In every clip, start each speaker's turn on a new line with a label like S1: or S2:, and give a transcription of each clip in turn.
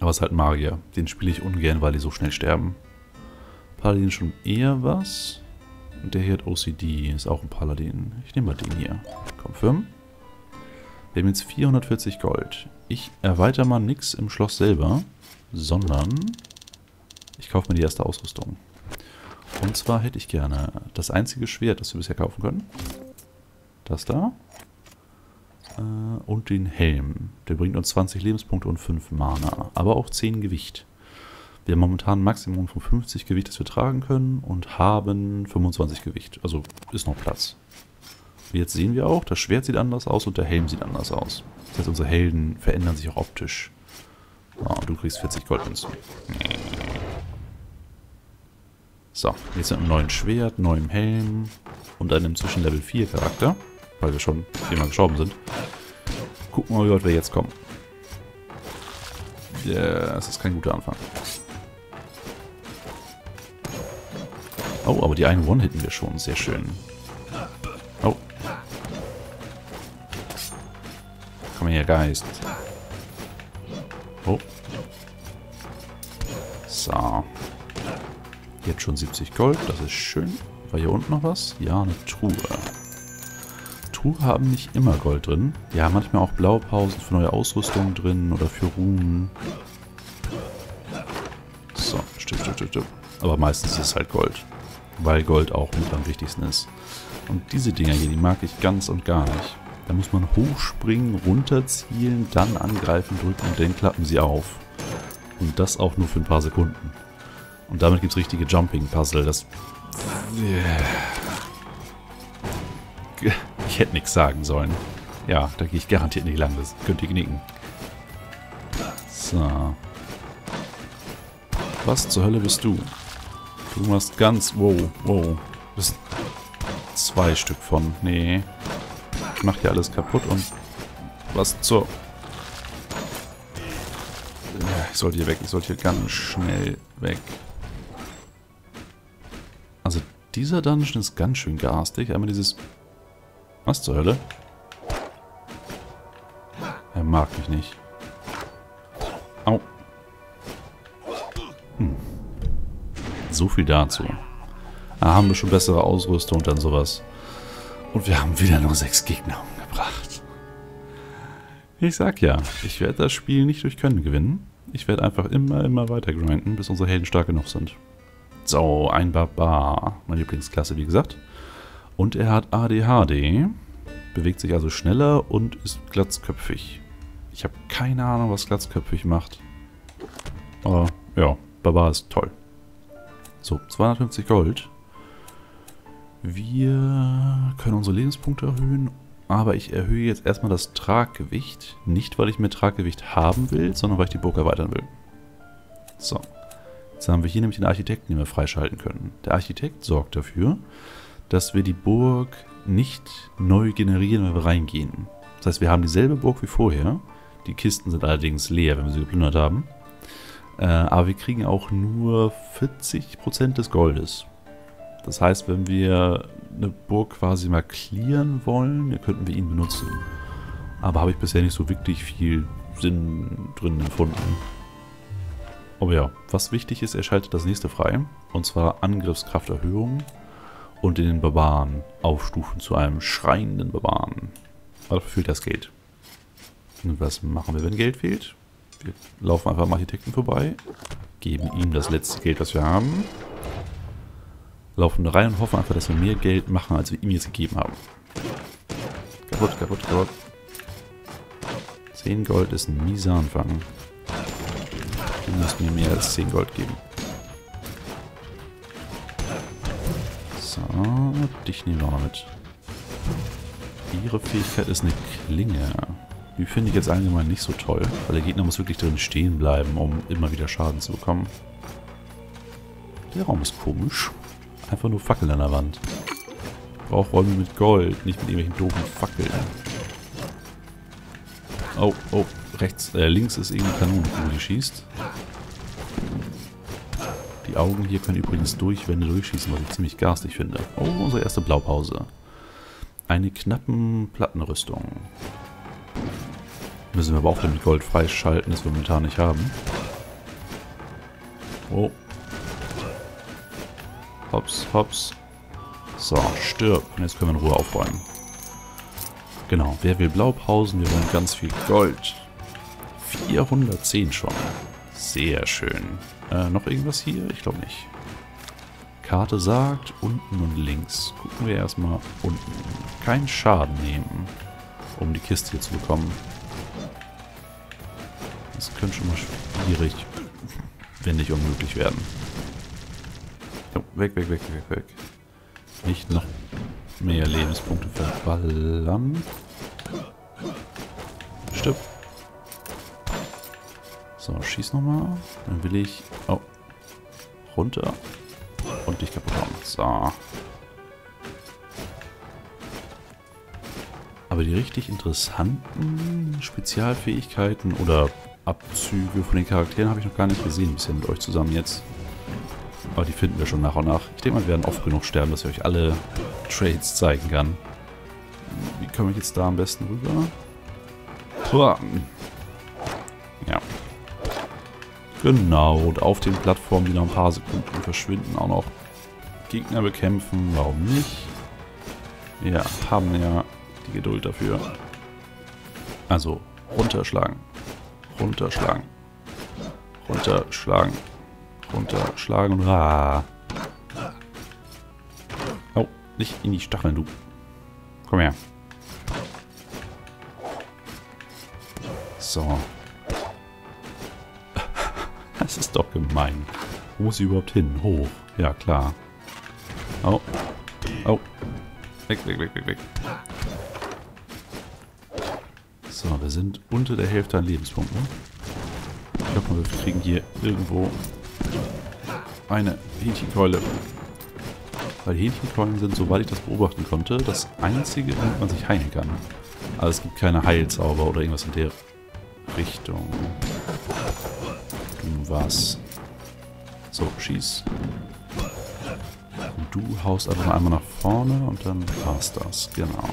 S1: Aber es ist halt ein Magier. Den spiele ich ungern, weil die so schnell sterben. Paladin ist schon eher was. Und der hier hat OCD, ist auch ein Paladin. Ich nehme mal den hier. Confirm. Wir haben jetzt 440 Gold. Ich erweitere mal nichts im Schloss selber, sondern ich kaufe mir die erste Ausrüstung. Und zwar hätte ich gerne das einzige Schwert, das wir bisher kaufen können. Das da. Und den Helm. Der bringt uns 20 Lebenspunkte und 5 Mana. Aber auch 10 Gewicht. Wir haben momentan ein Maximum von 50 Gewicht, das wir tragen können. Und haben 25 Gewicht. Also ist noch Platz. Jetzt sehen wir auch, das Schwert sieht anders aus und der Helm sieht anders aus. Das heißt, unsere Helden verändern sich auch optisch. Oh, du kriegst 40 Goldmünzen. So, jetzt mit einem neuen Schwert, neuem Helm und einem inzwischen Level 4 Charakter, weil wir schon viermal gestorben sind. Gucken wir mal, wie weit wir jetzt kommen. Das ist kein guter Anfang. Oh, aber die einen One-hitten wir schon. Sehr schön. Oh. Komm her, Geist. Oh. So. Jetzt schon 70 Gold, das ist schön. War hier unten noch was? Ja, eine Truhe. Truhe haben nicht immer Gold drin. Die haben manchmal auch Blaupausen für neue Ausrüstung drin oder für Runen. So, stimmt. Aber meistens ist es halt Gold. Weil Gold auch mit am wichtigsten ist. Und diese Dinger hier, die mag ich ganz und gar nicht. Da muss man hochspringen, runterzielen, dann angreifen, drücken und dann klappen sie auf. Und das auch nur für ein paar Sekunden. Und damit gibt es richtige Jumping-Puzzle. Das... Ich hätte nichts sagen sollen. Ja, da gehe ich garantiert nicht lang. Das könnt ihr knicken. So. Was zur Hölle bist du? Du machst ganz... Wow. Du bist 2 Stück von... Nee. Ich mach hier alles kaputt und... Was zur... Ich sollte hier weg. Ich sollte hier ganz schnell weg. Also dieser Dungeon ist ganz schön garstig. Einmal dieses... Was zur Hölle? Er mag mich nicht. Au. So viel dazu. Da haben wir schon bessere Ausrüstung und dann sowas. Und wir haben wieder nur 6 Gegner umgebracht. Ich sag ja, ich werde das Spiel nicht durch Können gewinnen. Ich werde einfach immer weiter grinden, bis unsere Helden stark genug sind. So, ein Barbar. Meine Lieblingsklasse, wie gesagt. Und er hat ADHD. Bewegt sich also schneller und ist glatzköpfig. Ich habe keine Ahnung, was glatzköpfig macht. Aber ja, Barbar ist toll. So, 250 Gold. Wir können unsere Lebenspunkte erhöhen. Aber ich erhöhe jetzt erstmal das Traggewicht. Nicht, weil ich mehr Traggewicht haben will, sondern weil ich die Burg erweitern will. So. Jetzt haben wir hier nämlich den Architekten, den wir freischalten können. Der Architekt sorgt dafür, dass wir die Burg nicht neu generieren, wenn wir reingehen. Das heißt, wir haben dieselbe Burg wie vorher. Die Kisten sind allerdings leer, wenn wir sie geplündert haben. Aber wir kriegen auch nur 40% des Goldes. Das heißt, wenn wir eine Burg quasi mal clearen wollen, dann könnten wir ihn benutzen. Aber habe ich bisher nicht so wirklich viel Sinn drin empfunden. Aber ja, was wichtig ist, er schaltet das nächste frei. Und zwar Angriffskrafterhöhung und den Barbaren aufstufen zu einem schreienden Barbaren. Aber dafür fehlt das Geld. Und was machen wir, wenn Geld fehlt? Wir laufen einfach am Architekten vorbei, geben ihm das letzte Geld, was wir haben, laufen da rein und hoffen einfach, dass wir mehr Geld machen, als wir ihm jetzt gegeben haben. Kaputt. 10 Gold ist ein mieser Anfang. Du musst mir mehr als 10 Gold geben. So, dich nehmen wir auch noch mit. Ihre Fähigkeit ist eine Klinge. Die finde ich jetzt allgemein nicht so toll, weil der Gegner muss wirklich drin stehen bleiben, um immer wieder Schaden zu bekommen. Der Raum ist komisch. Einfach nur Fackeln an der Wand. Ich brauche Räume mit Gold, nicht mit irgendwelchen doofen Fackeln. Oh, links ist irgendeine Kanonenkugel, die schießt. Die Augen hier können übrigens durch Wände durchschießen, was ich ziemlich garstig finde. Oh, unsere erste Blaupause. Eine knappen Plattenrüstung. Müssen wir aber auch mit Gold freischalten, das wir momentan nicht haben. Oh. Hops, hops. So, stirb. Und jetzt können wir in Ruhe aufräumen. Genau, wer will Blaupausen? Wir wollen ganz viel Gold. 410 schon. Sehr schön. Noch irgendwas hier? Ich glaube nicht. Karte sagt, unten und links. Gucken wir erstmal unten. Keinen Schaden nehmen, um die Kiste hier zu bekommen. Das könnte schon mal schwierig, wenn nicht unmöglich werden. Oh, weg, weg, weg, weg, weg. Nicht noch mehr Lebenspunkte verballern. Stirb. So, schieß nochmal. Dann will ich... Oh. Runter. Und dich kaputt hauen. So. Aber die richtig interessanten Spezialfähigkeiten oder Abzüge von den Charakteren habe ich noch gar nicht gesehen bisher mit euch zusammen jetzt. Aber die finden wir schon nach und nach. Ich denke mal, wir werden oft genug sterben, dass ich euch alle Trades zeigen kann. Wie komme ich jetzt da am besten rüber? Puh. Ja. Genau, und auf den Plattformen, die nach ein paar Sekunden verschwinden, auch noch Gegner bekämpfen. Warum nicht? Wir haben ja die Geduld dafür. Also, runterschlagen. Runterschlagen. Runterschlagen. Runterschlagen und Oh, nicht in die Stacheln, du. Komm her. So. Das ist doch gemein. Wo muss sie überhaupt hin? Hoch. Ja, klar. Oh. Oh. Weg, weg, weg, weg, weg. So, wir sind unter der Hälfte an Lebenspunkten. Ich glaube mal, wir kriegen hier irgendwo eine Hähnchenkeule. Weil Hähnchenkeulen sind, soweit ich das beobachten konnte, das einzige, womit man sich heilen kann. Also es gibt keine Heilzauber oder irgendwas in der Richtung. Was? So, schieß. Und du haust einfach mal einmal nach vorne und dann war's das. Genau.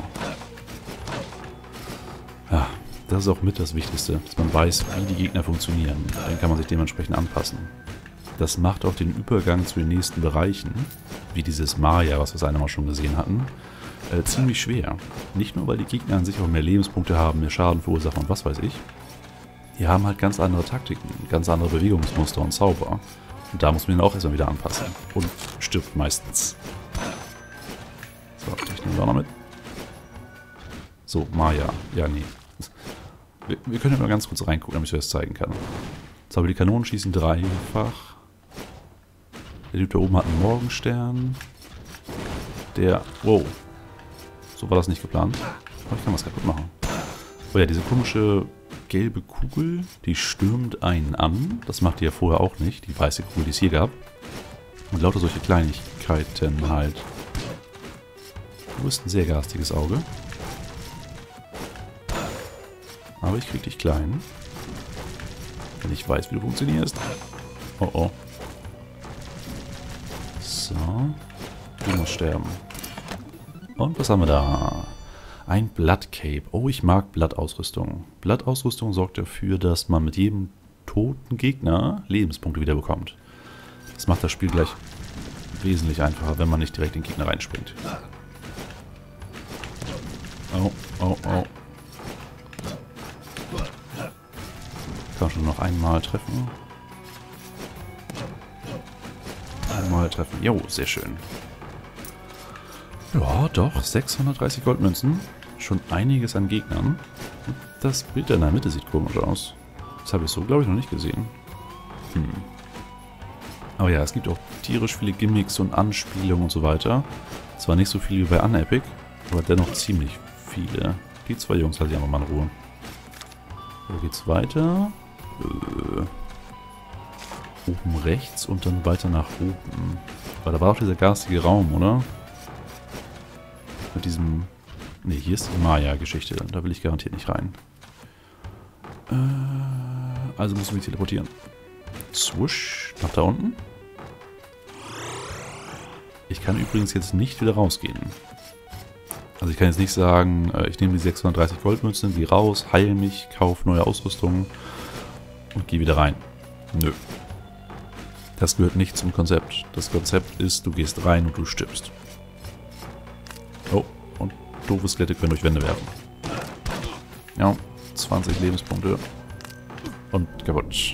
S1: Ja, das ist auch mit das Wichtigste, dass man weiß, wie die Gegner funktionieren. Dann kann man sich dementsprechend anpassen. Das macht auch den Übergang zu den nächsten Bereichen, wie dieses Maya, was wir das eine Mal schon gesehen hatten, ziemlich schwer. Nicht nur, weil die Gegner an sich auch mehr Lebenspunkte haben, mehr Schaden verursachen und was weiß ich. Die haben halt ganz andere Taktiken, ganz andere Bewegungsmuster und Zauber. Und da muss man ihn auch erstmal wieder anpassen. Und stirbt meistens. So, ich nehme da noch mit. So, Maya. Ja, nee. Wir können ja mal ganz kurz reingucken, damit ich euch das zeigen kann. So, aber die Kanonen schießen dreifach. Der Typ da oben hat einen Morgenstern. Der... Wow. So war das nicht geplant. Aber ich kann was kaputt machen. Oh ja, diese komische... gelbe Kugel, die stürmt einen an. Das macht die ja vorher auch nicht. Die weiße Kugel, die es hier gab. Und lauter solche Kleinigkeiten halt. Du bist ein sehr garstiges Auge. Aber ich krieg dich klein. Wenn ich weiß, wie du funktionierst. Oh oh. So. Du musst sterben. Und was haben wir da? Ein Blattcape. Oh, ich mag Blattausrüstung. Blattausrüstung sorgt dafür, dass man mit jedem toten Gegner Lebenspunkte wieder bekommt. Das macht das Spiel gleich wesentlich einfacher, wenn man nicht direkt in den Gegner reinspringt. Oh, oh, oh. Kann schon noch einmal treffen. Einmal treffen. Jo, sehr schön. Ja, doch. 630 Goldmünzen. Schon einiges an Gegnern. Das Bild in der Mitte sieht komisch aus. Das habe ich so, glaube ich, noch nicht gesehen. Aber ja, es gibt auch tierisch viele Gimmicks und Anspielungen und so weiter. Zwar nicht so viel wie bei Unepic, aber dennoch ziemlich viele. Die zwei Jungs lasse ich einfach mal in Ruhe. Wo geht's weiter? Oben rechts und dann weiter nach oben. Aber da war auch dieser garstige Raum, oder? Mit diesem... Ne, hier ist die Maya-Geschichte. Da will ich garantiert nicht rein. Also müssen wir mich teleportieren. Swoosh. Nach da unten. Ich kann übrigens jetzt nicht wieder rausgehen. Also ich kann jetzt nicht sagen, ich nehme die 630 Goldmünzen, gehe raus, heile mich, kaufe neue Ausrüstung und gehe wieder rein. Nö. Das gehört nicht zum Konzept. Das Konzept ist, du gehst rein und du stirbst. Oh, und doofe Skelette können durch Wände werfen. Ja, 20 Lebenspunkte. Und kaputt.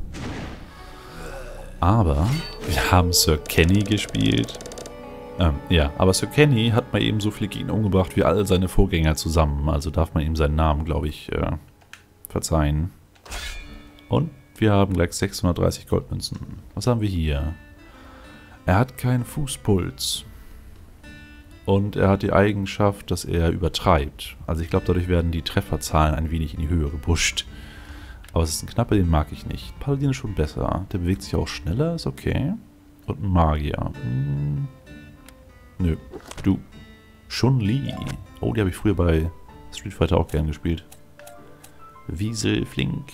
S1: Aber wir haben Sir Kenny gespielt. Ja, aber Sir Kenny hat mal eben so viele Gegner umgebracht wie all seine Vorgänger zusammen. Also darf man ihm seinen Namen, glaube ich, verzeihen. Und wir haben gleich 630 Goldmünzen. Was haben wir hier? Er hat keinen Fußpuls. Und er hat die Eigenschaft, dass er übertreibt. Also ich glaube, dadurch werden die Trefferzahlen ein wenig in die Höhe gepusht. Aber es ist ein Knapper, den mag ich nicht. Paladin ist schon besser. Der bewegt sich auch schneller, ist okay. Und ein Magier. Nö. Du. Chun-Li. Oh, die habe ich früher bei Street Fighter auch gern gespielt. Wiesel, flink.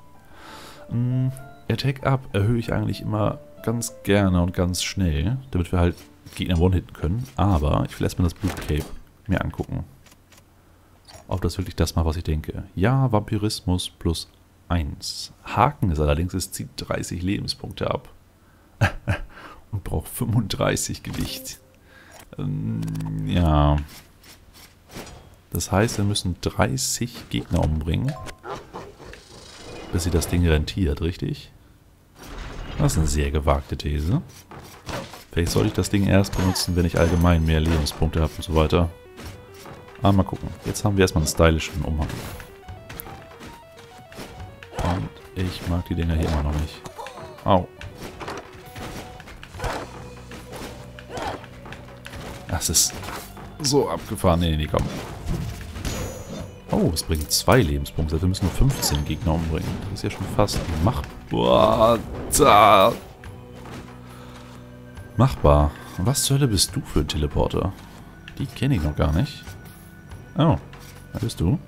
S1: Attack Up erhöhe ich eigentlich immer ganz gerne und ganz schnell, damit wir halt Gegner one-hitten können. Aber ich will erstmal das Blutcape mir angucken. Ob das wirklich das macht, was ich denke. Ja, Vampirismus plus 1. Haken ist allerdings, es zieht 30 Lebenspunkte ab. Und braucht 35 Gewicht. Ja. Das heißt, wir müssen 30 Gegner umbringen, bis sie das Ding rentiert, richtig? Das ist eine sehr gewagte These. Vielleicht sollte ich das Ding erst benutzen, wenn ich allgemein mehr Lebenspunkte habe und so weiter. Aber mal gucken. Jetzt haben wir erstmal einen stylischen Umhang. Und ich mag die Dinger hier immer noch nicht. Au. Das ist so abgefahren. Nee, komm. Oh, es bringt 2 Lebenspunkte. Wir müssen nur 15 Gegner umbringen. Das ist ja schon fast machbar. Machbar. Was zur Hölle bist du für ein Teleporter? Die kenne ich noch gar nicht. Oh, wer bist du?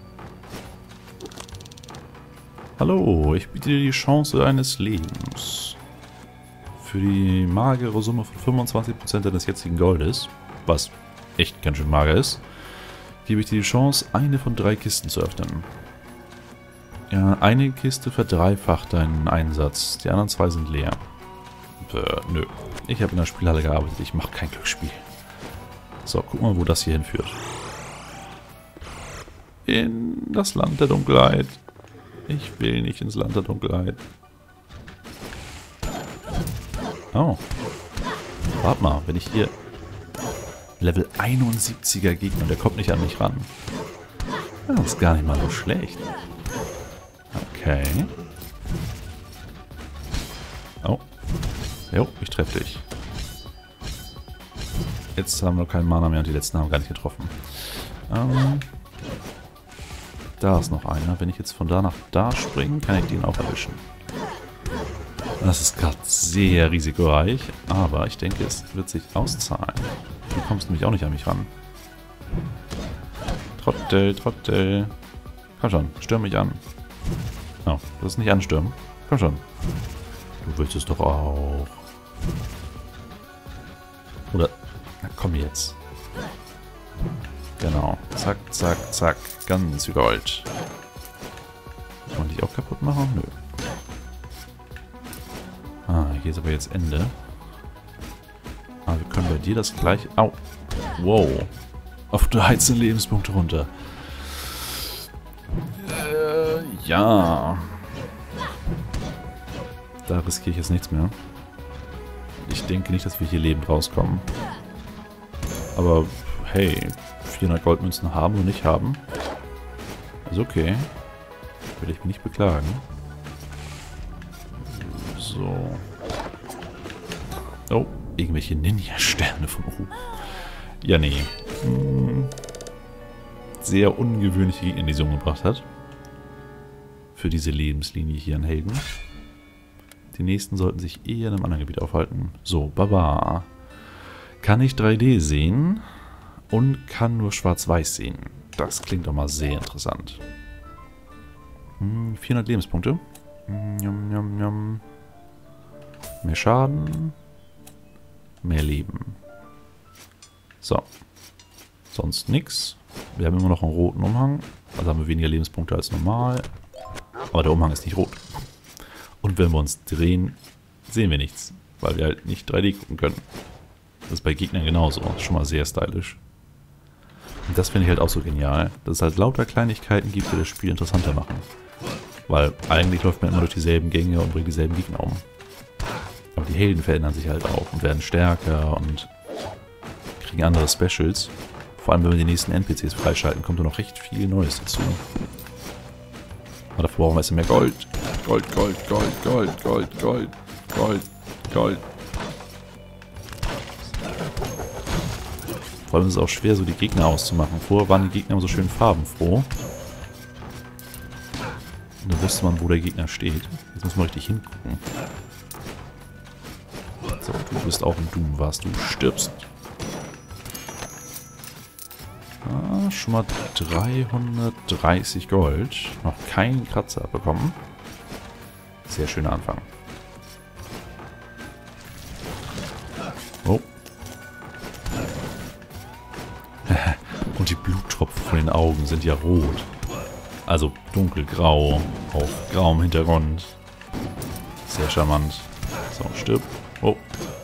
S1: Hallo, ich biete dir die Chance deines Lebens. Für die magere Summe von 25% deines jetzigen Goldes, was echt ganz schön mager ist, gebe ich dir die Chance, eine von 3 Kisten zu öffnen. Ja, eine Kiste verdreifacht deinen Einsatz, die anderen 2 sind leer. Nö. Ich habe in der Spielhalle gearbeitet, ich mache kein Glücksspiel. So, guck mal, wo das hier hinführt. In das Land der Dunkelheit. Ich will nicht ins Land der Dunkelheit. Oh. Warte mal, wenn ich hier... Level 71er Gegner, der kommt nicht an mich ran. Das ist gar nicht mal so schlecht. Okay. Oh. Jo, ich treffe dich. Jetzt haben wir keinen Mana mehr und die letzten haben gar nicht getroffen. Da ist noch einer. Wenn ich jetzt von da nach da springe, kann ich den auch erwischen. Das ist gerade sehr risikoreich, aber ich denke, es wird sich auszahlen. Du kommst nämlich auch nicht an mich ran. Trottel. Komm schon, stürm mich an. Oh, du wirst nicht anstürmen. Komm schon. Du willst es doch auch. Oder, na komm jetzt. Genau. Zack, zack, zack. Ganz Gold. Kann man dich auch kaputt machen? Nö. Ah, hier ist aber jetzt Ende. Aber wir können bei dir das gleiche... Au. Wow. Auf 13 Lebenspunkte runter. Ja. Da riskiere ich jetzt nichts mehr. Ich denke nicht, dass wir hier lebend rauskommen. Aber, hey, 400 Goldmünzen haben und nicht haben. Ist okay. Will ich mich nicht beklagen. So. Oh, irgendwelche Ninja-Sterne von oben. Ja, nee. Sehr ungewöhnliche Gegner, die sie umgebracht hat. Für diese Lebenslinie hier an Helden. Die nächsten sollten sich eher in einem anderen Gebiet aufhalten. So, Baba. Kann ich 3D sehen und kann nur schwarz-weiß sehen. Das klingt doch mal sehr interessant. 400 Lebenspunkte. Mehr Schaden. Mehr Leben. So. Sonst nichts. Wir haben immer noch einen roten Umhang. Also haben wir weniger Lebenspunkte als normal. Aber der Umhang ist nicht rot. Und wenn wir uns drehen, sehen wir nichts, weil wir halt nicht 3D gucken können. Das ist bei Gegnern genauso. Das ist schon mal sehr stylisch. Und das finde ich halt auch so genial, dass es halt lauter Kleinigkeiten gibt, die das Spiel interessanter machen. Weil eigentlich läuft man immer durch dieselben Gänge und bringt dieselben Gegner um. Aber die Helden verändern sich halt auch und werden stärker und kriegen andere Specials. Vor allem, wenn wir die nächsten NPCs freischalten, kommt da noch recht viel Neues dazu. Aber davor brauchen wir jetzt mehr Gold. Gold, Gold, Gold, Gold, Gold, Gold, Gold, Gold. Vor allem ist es auch schwer, so die Gegner auszumachen. Vorher waren die Gegner immer so schön farbenfroh. Und da wusste man, wo der Gegner steht. Jetzt muss man richtig hingucken. So, du bist auch im Doom, was du stirbst. Ah, schon mal 330 Gold. Noch keinen Kratzer bekommen. Sehr schöner Anfang. Oh. Und die Bluttropfen von den Augen sind ja rot. Also dunkelgrau auf grauem Hintergrund. Sehr charmant. So, stirb. Oh,